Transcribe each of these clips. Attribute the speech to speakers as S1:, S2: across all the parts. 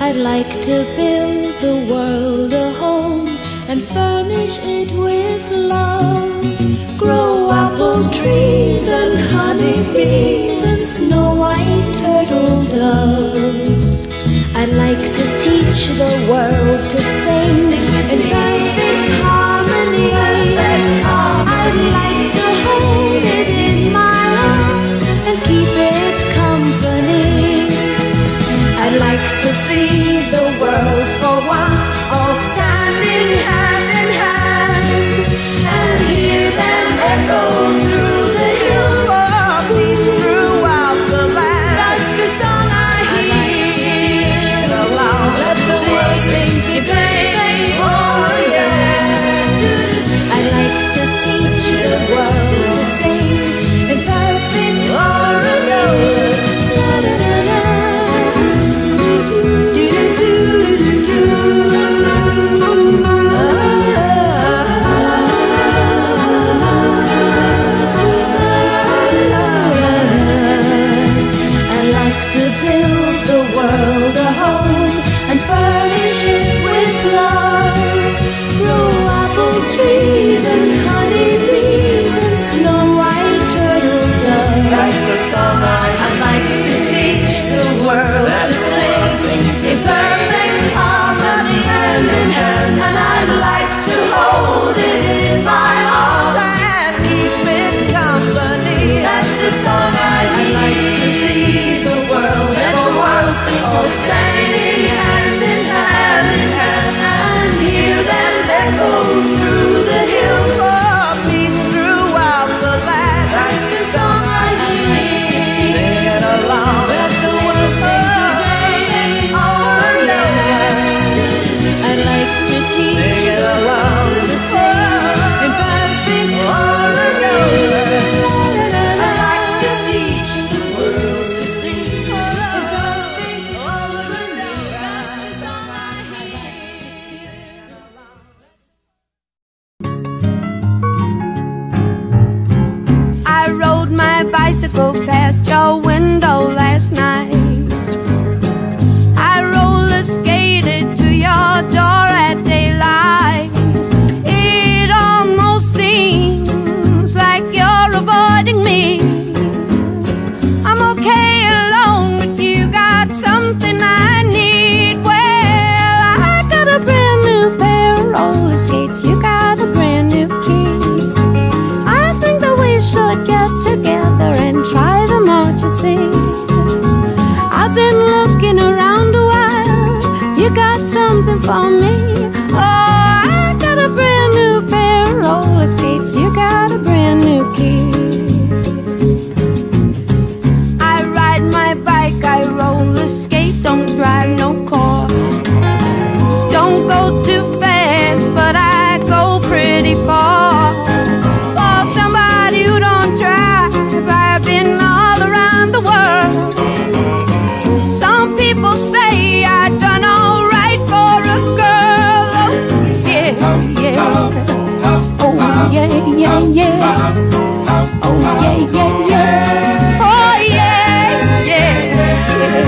S1: I'd like to build the world a home and furnish it with love. Grow apple trees and honeybees and snow white turtle doves. I'd like to teach the world to sing in perfect harmony. I'd like to hold it in my arms and keep it company. I'd like to see the world for once all standing hand in hand and hear them echo through the hills for peace throughout the land. That's the song I hear aloud. Let the world sing today. Oh yeah. I'd like to teach the world to sing in perfect harmony. Standing hand in hand and hear them echo through the hills for peace throughout the land. That's the song I hear. Sing it aloud. Let the world sing today. Oh yeah. I'd like to teach the world to sing in perfect harmony. I'd like to teach the world to sing in perfect
S2: I rode my bicycle past your window last night. I roller skated to your door at daylight. It almost seems like you're avoiding me. I'm okay alone, but you got something I need. Well, I got a brand new pair of roller skates. You got a brand new key. I think that we should get together and try them out to see. I've been looking around a while. You got something for me. Oh, I got a brand new pair of roller skates. You got a brand new key. I ride my bike, I roller skate, don't drive no car. Don't go too fast, but I go pretty far. For somebody who don't drive, I've been all around the world. Some people say I done all right for a girl. Oh yeah, yeah. Oh yeah, yeah, yeah. Oh yeah, yeah, yeah. Oh yeah, yeah, yeah.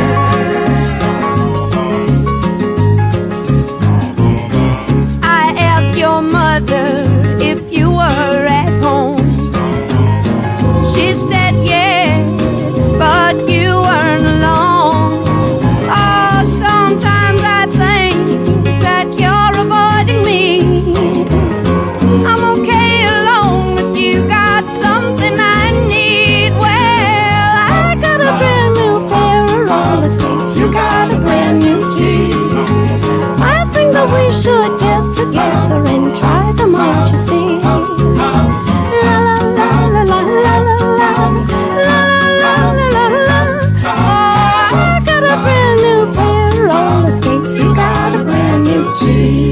S2: I asked your mother if you were at home. She said yes, but you weren't alone. Oh, sometimes I think that you're avoiding me. I'm okay alone, but you got something I need. Well, I got a brand new pair of roller skates. You got a brand new key. I think that we should get together and try them out, you see. La la la la la la la la la la la la la. Oh, I got a brand new pair of roller skates. You got a brand new key.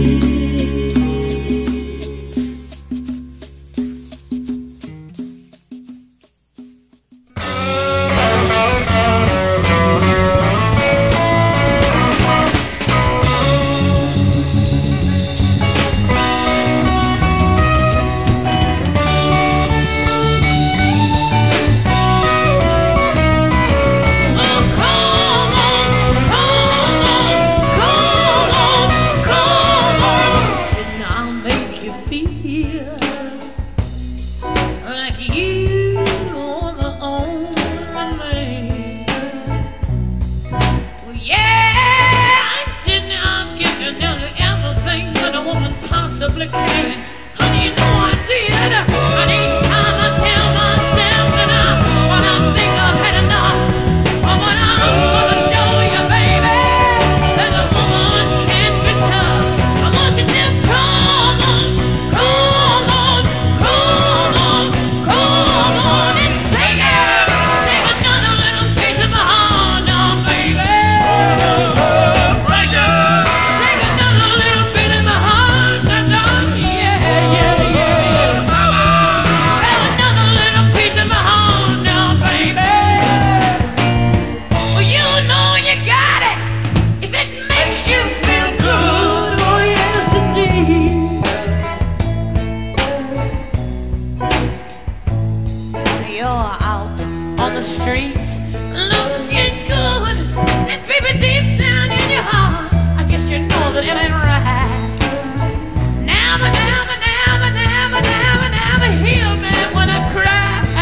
S3: streets, looking good. And baby, deep down in your heart, I guess you know that it ain't right. Never, never, never, never, never, never heal me when I cry.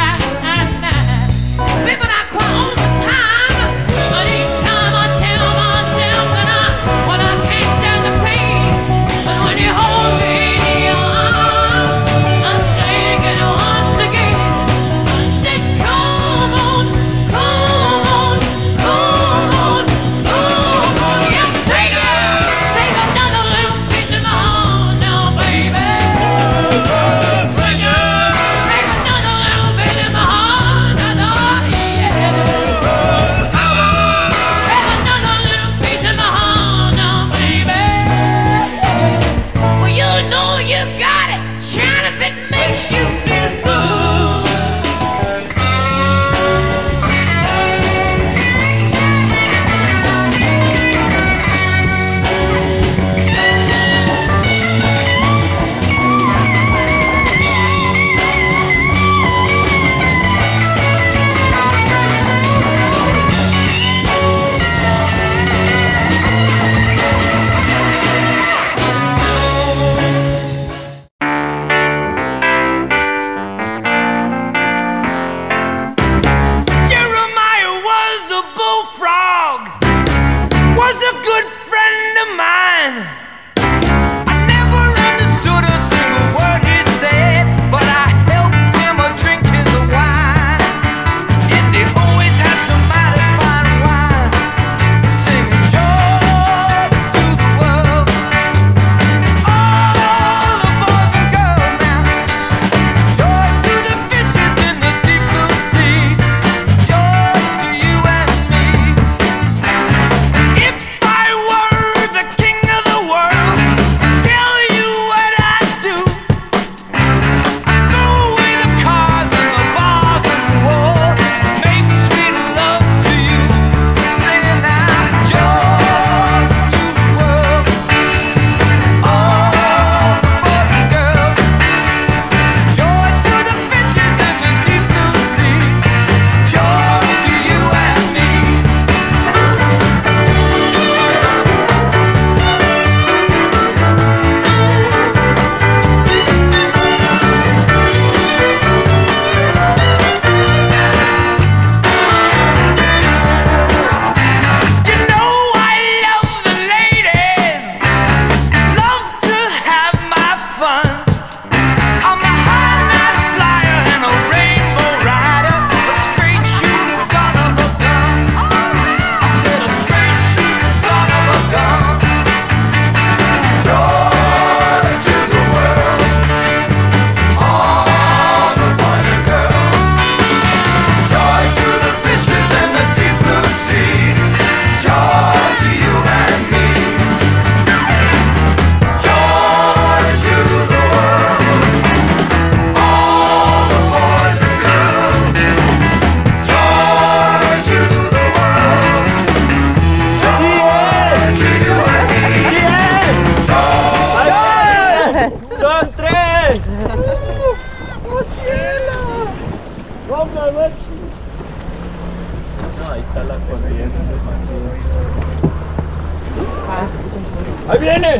S3: Baby, I cry all the time, but each time I tell myself that I can't stand the pain. But when you hold me in your arms, I sing it once again. I said, come on, come on, come on, come on. Yeah, take another little piece of my heart now, baby. Take another little bit of my heart now, yeah. Take another little piece of my heart now, baby. Well, you know you got it, shine if it makes you feel good. Jeremiah was a bullfrog, was a good friend of mine. I never understood a single word he said, but I helped him drink his wine. And he always had somebody fine wine, singing joy to the world. All the boys and girls now, joy to the fishes in the deep blue sea, joy to you and me. If I were the king of the world, tell you what I'd do. I'd throw away the cars and the bars and the war, make sweet love to you, singing out joy to the world. All the boys and girls, joy to the fishes in the deep blue sea, joy to you and me. You know I love the ladies, love to have my fun. I'm a high-night flyer and a rainbow rider, a straight shooting son of a gun. I said a straight shooting son of a gun. Joy to the world, all the boys and girls. Joy to the fishes in the deep blue sea, joy to you and me. Joy to the world, all the boys and girls. Joy to the world, joy to you and me.
S4: ¡Son tres! ¡Oh, cielo! Rev Xi. No, ahí está la corriente, ¡ahí viene!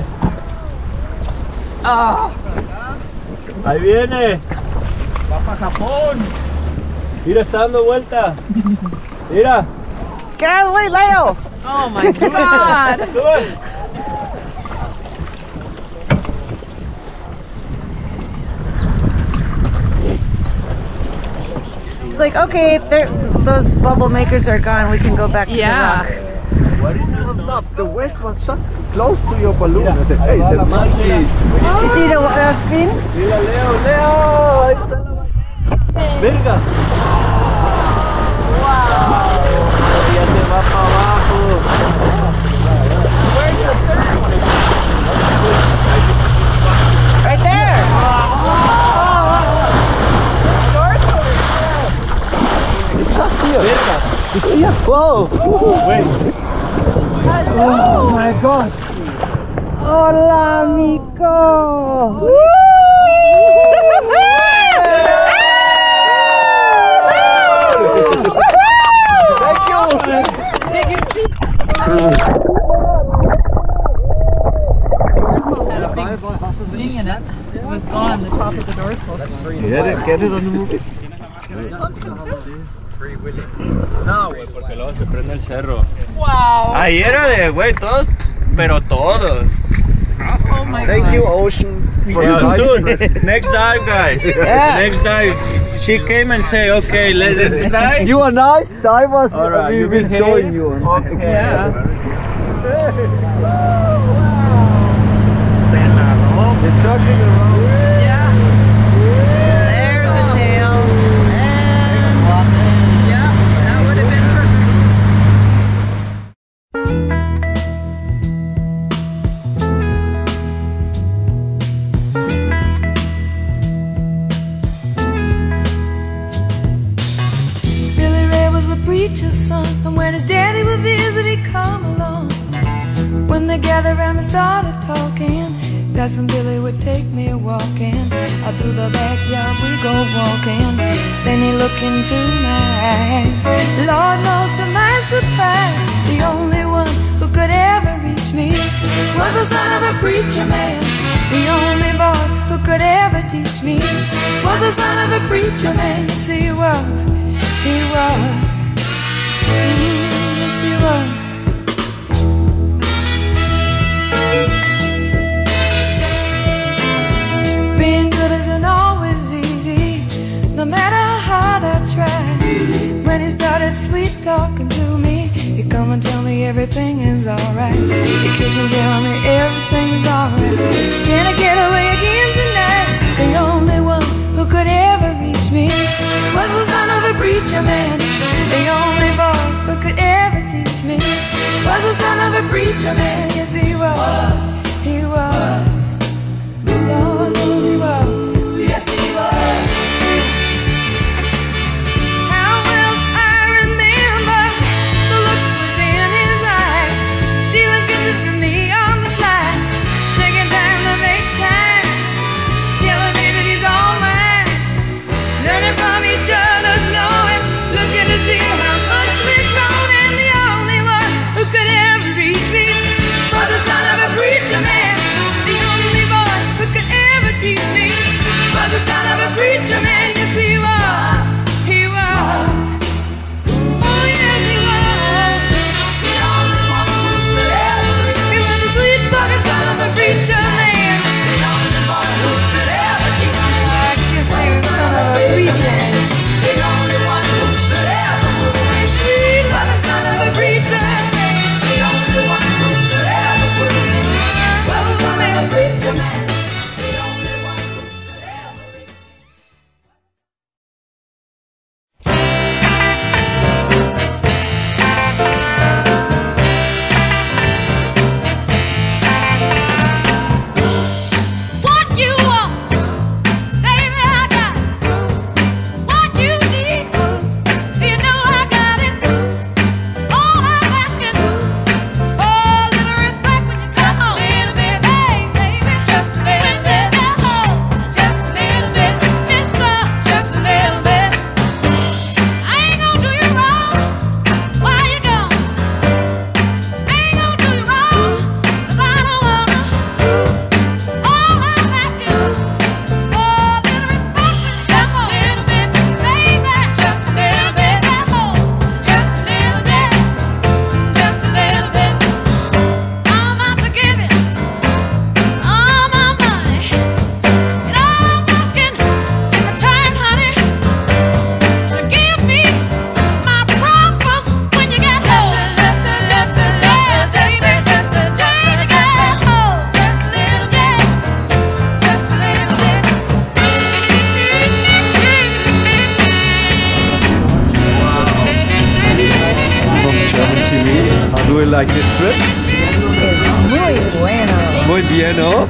S4: ¡Ahí viene! ¡Va para Japón! Mira, está dando vuelta. Mira.
S5: Get out of the way, Leo!
S2: Oh my God.
S4: Sube.
S5: It's like, okay, those bubble makers are gone. We can go back to the rock.
S6: Thumbs up. The weight was just close to your balloon. I said, hey, there must be.
S5: You see the fin?
S4: Mira, Leo, Leo. Ahí está la verga. Wow. Ya se va para abajo.
S2: Where's the third one?
S5: Right there!
S4: It's just here. It's here. Whoa. Wait.
S5: Oh my God! Hola, amigo! Woo!
S6: get it on the movie?
S4: No, güey, porque luego se prende el cerro. Wow. Ahí era de, güey, todos, pero todos.
S6: Thank you, Ocean. For your
S4: Yeah, soon.
S6: dive.
S4: Next dive, guys. Next dive. She came and say, okay, let's dive.
S6: You are nice divers.
S4: All right,
S6: We
S4: you
S6: will
S4: behave.
S6: join you.
S4: Okay. Yeah.
S6: They're circling around.
S5: Yeah. There's a tail. Yeah, that would have been perfect.
S1: Billy Ray was a preacher's son, and when his daddy would visit, he'd come along. When they gathered around and started talking, that's when Billy would take me walking. Out through the backyard we go walking. Then he looked into my eyes. Lord knows to my surprise, the only one who could ever reach me was the son of a preacher man. The only boy who could ever teach me was the son of a preacher man. Yes, he was. He was. Yes, he was. Being good isn't always easy, no matter how hard I try. When he started sweet talking to me, he'd come and tell me everything is alright. He'd kiss and tell me everything's alright. Can I get away again tonight? The only one who could ever reach me was the son of a preacher man. The only boy who could ever teach me was the son of a preacher man. Yes, he was. He was. Lord knows he was. Yes, he was. How will I remember the look was in his eyes, stealing kisses from me on the slide, taking time to make time, telling me that he's all mine, learning from each other's knowing, looking to see how much we've grown, and the only one who could ever reach me was the son of a preacher man. The only boy who could ever teach me was the son of a preacher man. Yes, he was. He was. Oh, yes, he was. The only one who could ever reach me. He was the sweet talking son of a preacher man. The only boy who could ever teach me. I guess they were the son of a preacher man. The only one who could ever move me sweet was the son of a preacher man. The only one who could ever move me was the son of a preacher man. The only one who could ever reach me.
S2: What you want, baby, I got it. What you need, you know I got it. All I'm asking is for a little respect when you come home. Just a little bit, baby, just a little bit. Just a little bit, mister, just a little bit. I ain't gonna do you wrong while you're gone. I ain't gonna do you wrong 'cause I don't wanna. All I'm asking is for a little respect. Just a little bit, baby. Just a little bit. Just a little bit. Just a little bit. I'm out to give you all my money. And all I'm asking in return, honey, is to give me my promise when you get home. Just a little bit. Just a little bit.
S6: From German TV. How do we like this trip?
S5: Muy bueno.
S6: Muy bien, ¿no?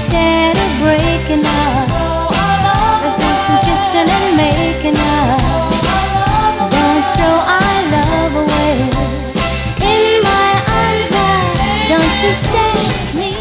S1: instead of breaking up. Let's do some kissing and making up. Don't throw our love away. In my arms now, don't you stay with me.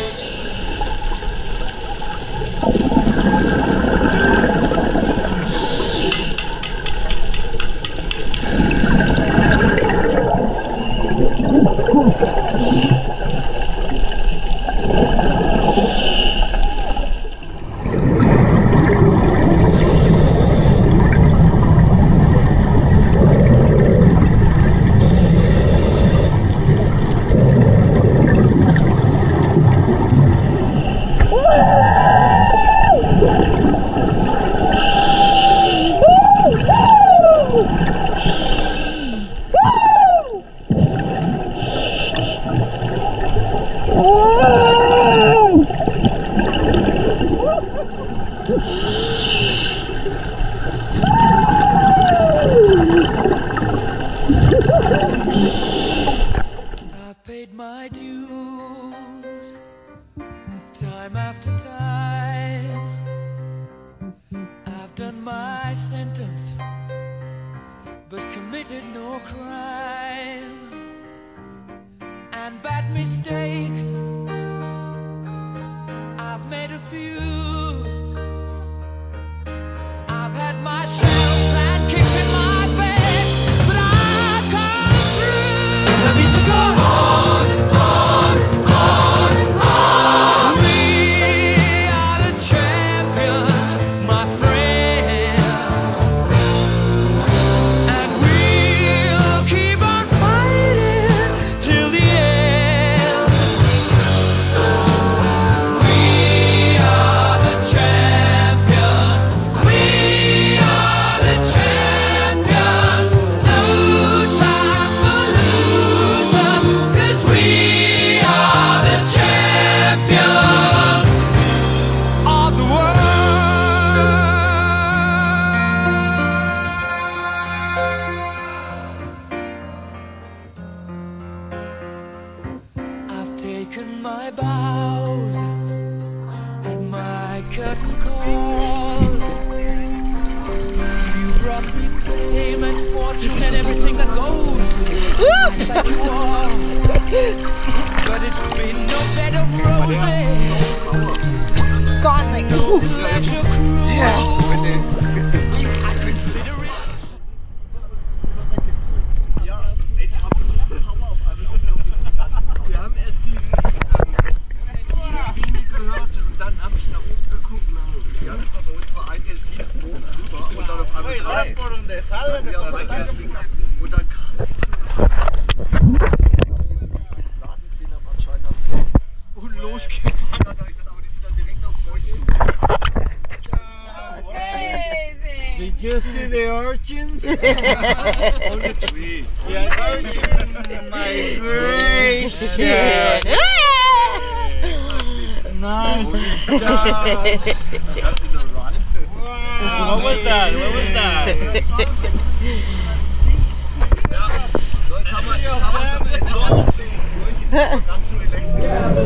S3: I've paid my dues time after time. I've done my sentence, but committed no crime. And bad mistakes, I've made a few. I've had my shadows and kicks in my face, but I've come through. I need to go on, on, on, on. We are the champions, my friends, and we'll keep on fighting till the end. We are the champions. We are the champions. No time for losers, 'cause we are the champions of the world. I've taken my bows and my curtain calls. You brought me fame and fortune and everything that goes. Thank you all, but it's been no bed of roses.
S5: Gone like
S3: No pleasure cruise. I consider it.
S6: Wir haben erst die Delfine gehört und dann habe ich nach oben geguckt. Ja, das war bei uns war ein Delfin oben drüber und dann auf einmal drei. Und dann kam Nasenzähler anscheinend und losgepackt. Da habe ich gesagt, aber die sind dann direkt auf euch zu.
S7: Did you see the urchins?
S6: Only three.
S7: Yeah, urchin, my gracious. Nice job.
S4: What was that? What was that?
S6: So, jetzt haben wir ganz so relaxed.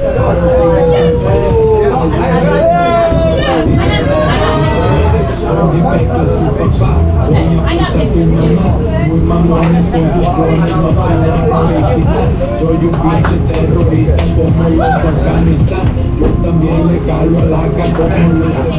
S8: Soy un pinche terrorista como los de Afganistán. Yo también le calo a la caca como los de...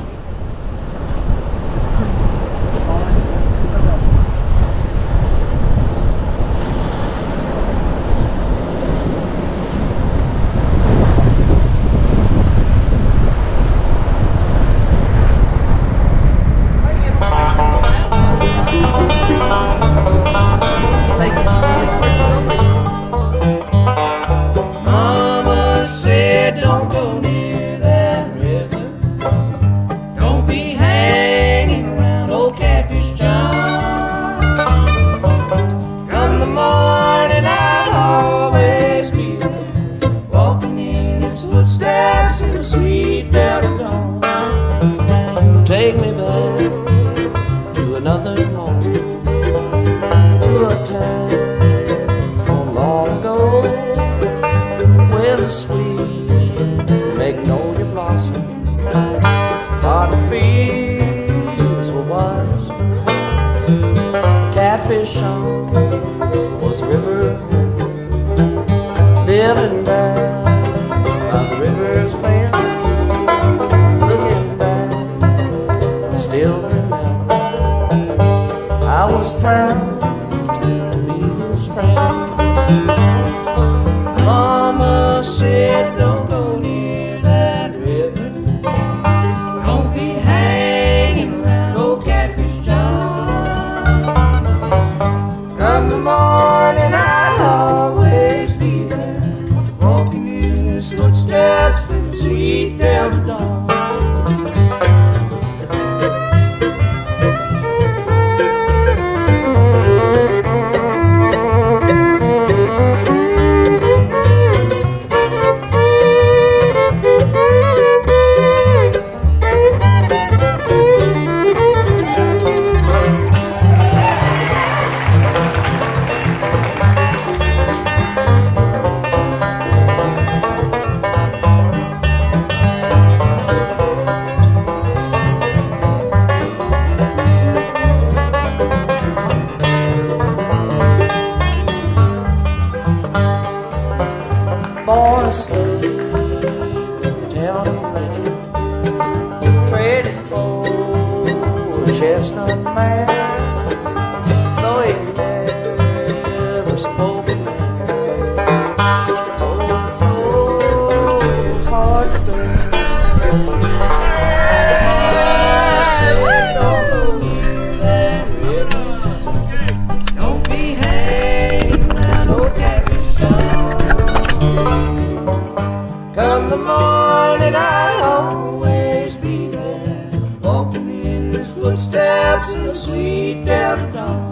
S7: Mama said don't go near that river. Don't be hanging around old Catfish John. Come the morning I'll always be there, walking in his footsteps in the sweet dead of dawn. Take me back to another moment, to a time so long ago, where the sweet magnolia blossom living down by the river's bend, looking back, I still remember I was proud to be his friend. Mama said, don't go near that river, don't be hanging around old Catfish John. Come the morning, I'll always be there, walking in his footsteps from sweet Delta dawn. Born a slave in the town of Richmond, traded for a chestnut mare, though he never spoke a word. Oh, his soul was hard to bear. I said, don't go near that river, don't be hanging around old Catfish John. Come the morning, I'll always be there, walking in his footsteps in the sweet Delta dawn.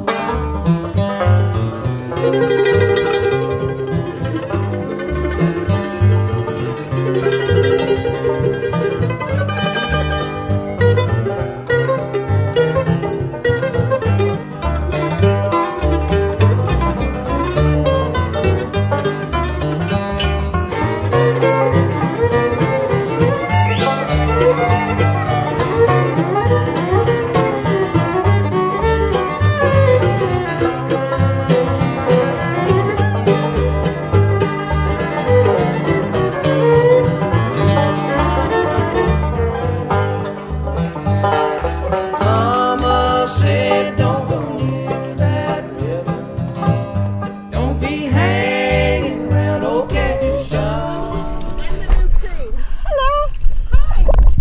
S7: Mama said, don't go near that river, don't be hanging around old Catfish John.
S9: I'm the new crew.
S5: Hello.
S9: Hi.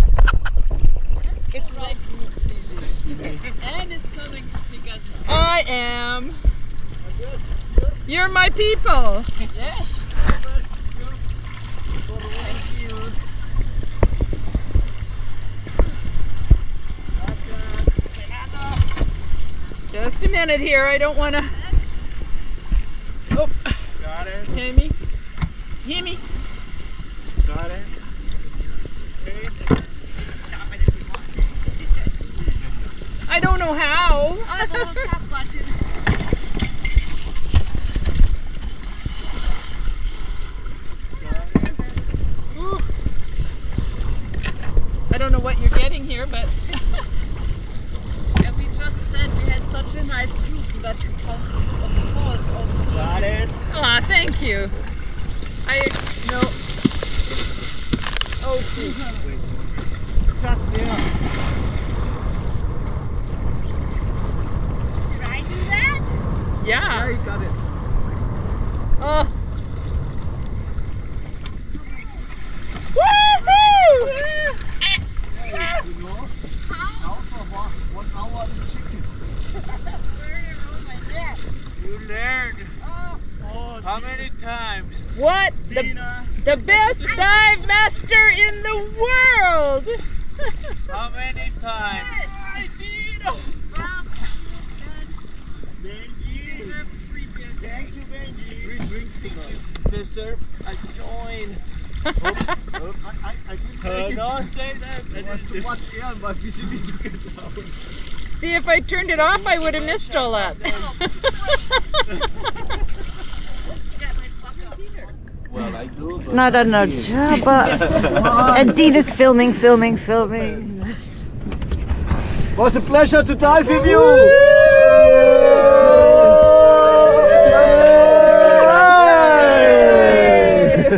S9: It's Rev Xi. Anne is coming to pick us up.
S10: I am. You're my people.
S9: Yes. Thank you.
S10: Just a minute here. I don't want to. Oh.
S6: Got it.
S10: Hear me? Hear me?
S6: Got it. Okay.
S10: I don't know how.
S9: Oh, the little tap button.
S10: I don't know what you're getting here, but
S9: And we just said we had such a nice group that counts, of course, also.
S6: Got it.
S10: aw, thank you. No. Oh, shoot.
S6: Just there.
S9: Did I do that?
S10: Yeah.
S6: You got it.
S10: Oh. Woohoo!
S6: You know? Now for 1 hour in chicken. You learned. Oh, how many times?
S10: What?
S6: Deena.
S10: The best dive master in the world!
S6: How many times? I did. Benji. Thank you, Benji. 3 drinks tonight. Dessert. I join. Oops. I didn't take it. No, say that. It was too much air, but we need to get down.
S10: See, if I turned it off, I would have missed all that.
S4: Well, I do, but
S5: No, but and Deena's filming.
S6: Was a pleasure to dive with you.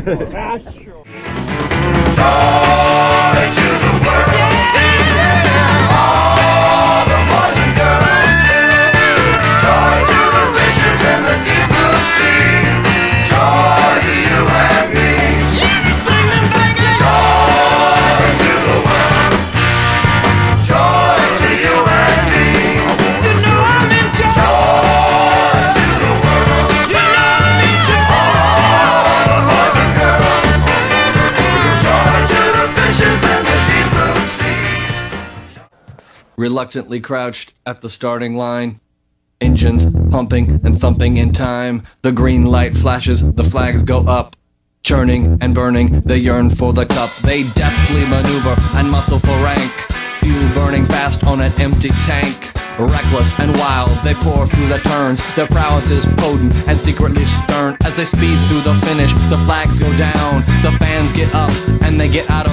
S11: Reluctantly crouched at the starting line, engines pumping and thumping in time. The green light flashes, the flags go up, churning and burning, they yearn for the cup. They deftly maneuver and muscle for rank, fuel burning fast on an empty tank. Reckless and wild, they pour through the turns. Their prowess is potent and secretly stern. As they speed through the finish, the flags go down, the fans get up and they get out of